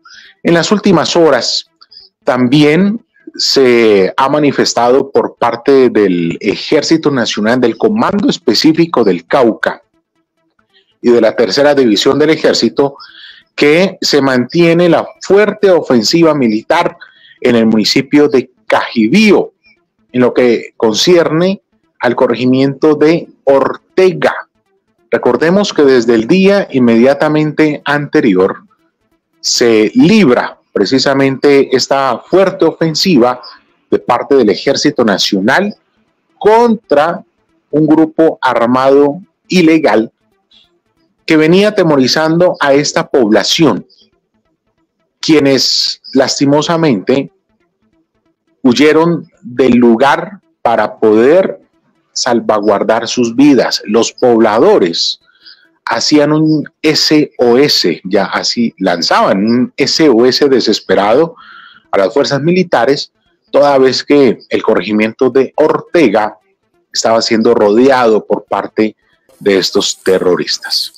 En las últimas horas también se ha manifestado por parte del Ejército Nacional, del Comando Específico del Cauca y de la Tercera División del Ejército, que se mantiene la fuerte ofensiva militar en el municipio de Cajibío, en lo que concierne al corregimiento de Ortega. Recordemos que desde el día inmediatamente anterior se libra precisamente esta fuerte ofensiva de parte del Ejército Nacional contra un grupo armado ilegal que venía atemorizando a esta población, quienes lastimosamente huyeron del lugar para poder salvaguardar sus vidas. Los pobladores hacían un SOS, ya así lanzaban un SOS desesperado a las fuerzas militares, toda vez que el corregimiento de Ortega estaba siendo rodeado por parte de estos terroristas.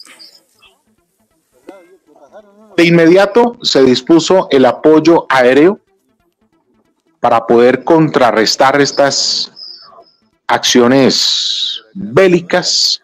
De inmediato se dispuso el apoyo aéreo para poder contrarrestar estas acciones bélicas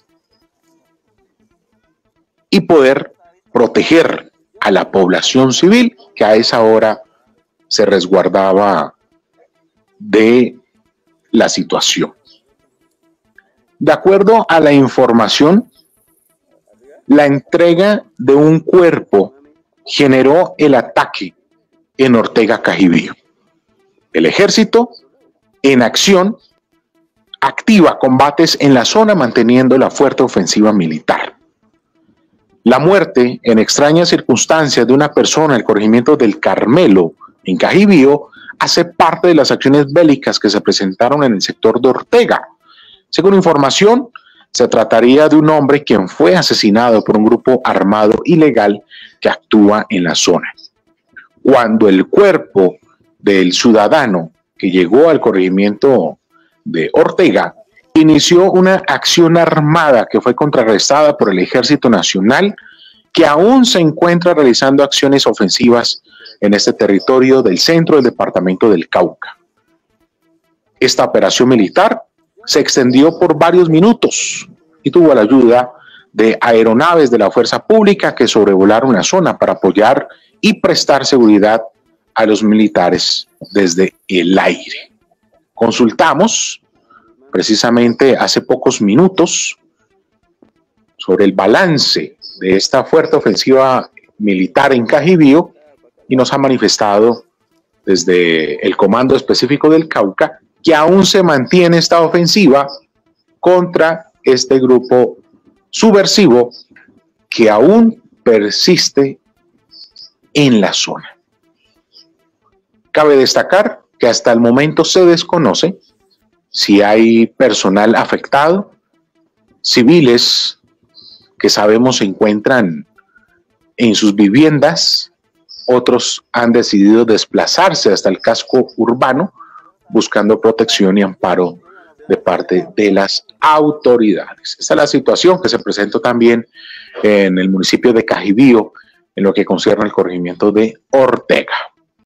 y poder proteger a la población civil que a esa hora se resguardaba de la situación. De acuerdo a la información, la entrega de un cuerpo generó el ataque en Ortega Cajibío. El ejército, en acción, activa combates en la zona manteniendo la fuerte ofensiva militar. La muerte en extrañas circunstancias de una persona en el corregimiento del Carmelo, en Cajibío, hace parte de las acciones bélicas que se presentaron en el sector de Ortega. Según información, se trataría de un hombre quien fue asesinado por un grupo armado ilegal que actúa en la zona. Cuando el cuerpo del ciudadano que llegó al corregimiento de Ortega inició una acción armada que fue contrarrestada por el Ejército Nacional, que aún se encuentra realizando acciones ofensivas en este territorio del centro del departamento del Cauca. Esta operación militar se extendió por varios minutos y tuvo la ayuda de aeronaves de la fuerza pública que sobrevolaron la zona para apoyar y prestar seguridad a los militares desde el aire. Consultamos precisamente hace pocos minutos sobre el balance de esta fuerte ofensiva militar en Cajibío y nos ha manifestado desde el Comando Específico del Cauca que aún se mantiene esta ofensiva contra este grupo subversivo que aún persiste en la zona. Cabe destacar que hasta el momento se desconoce si hay personal afectado, civiles que sabemos se encuentran en sus viviendas, otros han decidido desplazarse hasta el casco urbano buscando protección y amparo de parte de las autoridades. Esta es la situación que se presentó también en el municipio de Cajibío en lo que concierne al corregimiento de Ortega.